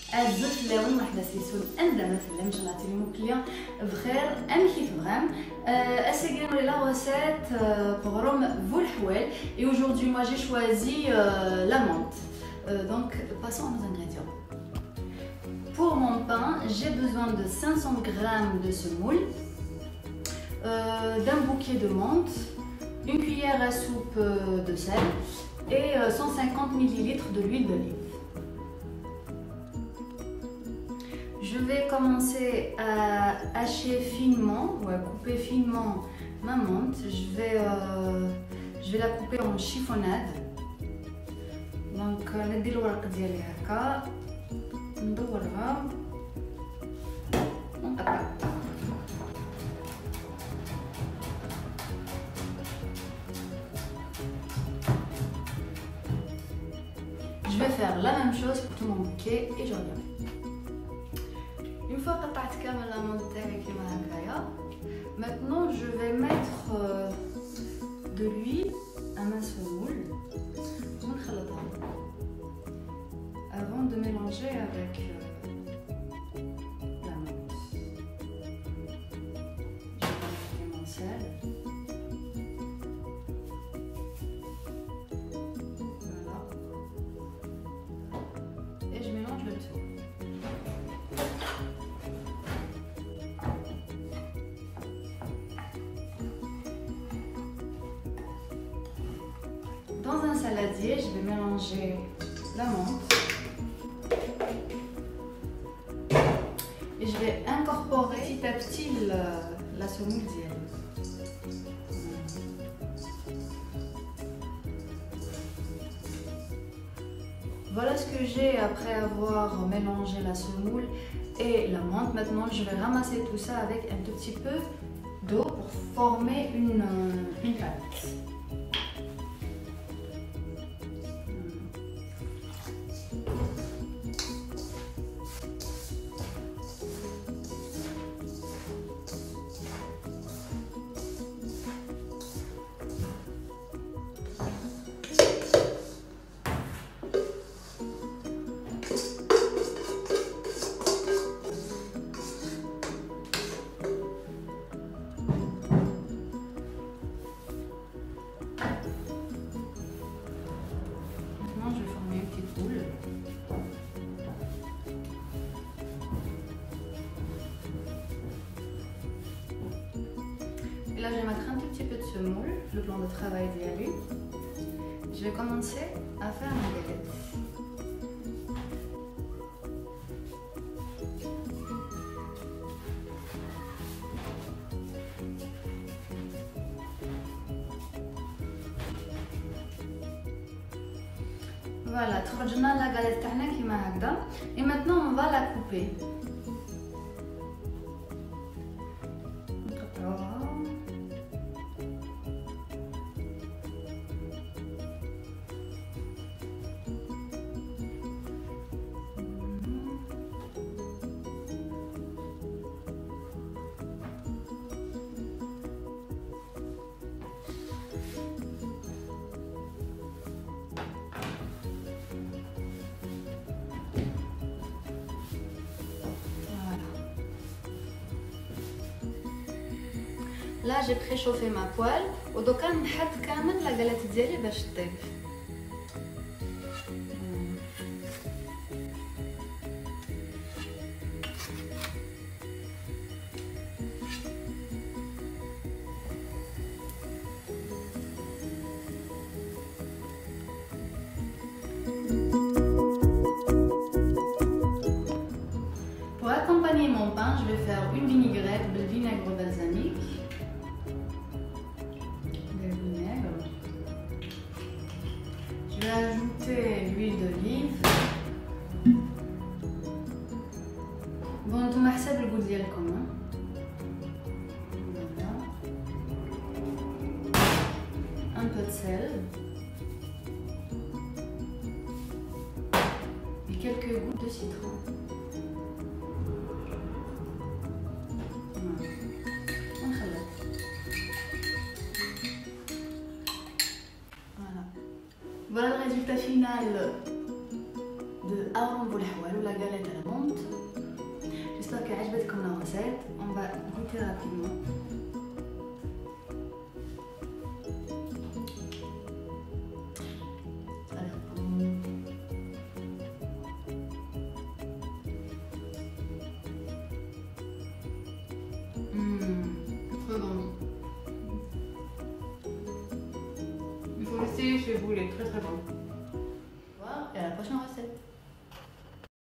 زدت اللون واحد سيسون عندنا مثلا باش نعطي لهم كليان بخير ام كيف غام essayez la recette pour rhum vous le poêle et aujourd'hui moi j'ai choisi la menthe. Donc passons aux ingrédients. Pour mon pain, j'ai besoin de 500 g de semoule, d'un bouquet de menthe, une cuillère à soupe de sel et 150 ml de l'huile d'olive. Je vais commencer à hacher finement ou à couper finement ma menthe. Je vais la couper en chiffonnade. Donc ندير الورق ديالي هكا ندورها ونقطع. Je vais faire la même chose pour tout mon bouquet et je reviens. Une fois قطعت كامل la menthe تاعي كيما هكايا. Maintenant je vais mettre de l'huile à ma semoule. ونخلطها avant de mélanger avec la menthe. Je vais ajouter mon sel. Voilà. Et je mélange le tout. Dans un saladier, je vais mélanger la menthe et je vais incorporer petit à petit la semoule d'hier. Voilà ce que j'ai après avoir mélangé la semoule et la menthe. Maintenant, je vais ramasser tout ça avec un tout petit peu d'eau pour former une pâte. Et là, je vais mettre un tout petit peu de semoule, le plan de travail d'y aller. Je vais commencer à faire ma galette. Voilà, تخرجنا la galette تاعنا كيما هكذا. Et maintenant, on va la couper. Là j'ai préchauffé ma poêle ودوكا نحط كامل لا galette ديالي باش تطيب. Pour accompagner mon pain, je vais faire une vinaigrette de vinaigre balsamique. Je vais ajouter l'huile d'olive. Bon, نتوما حسب الجو ديالكم. Un peu de sel. Et quelques gouttes de citron. Voilà le résultat final de Aron Boulahoual ou la galette à la menthe. J'espère que عجبتكم la recette. On va goûter rapidement. Très bon. Il faut l'essayer chez vous, il est très très bon. Au revoir et à la prochaine recette.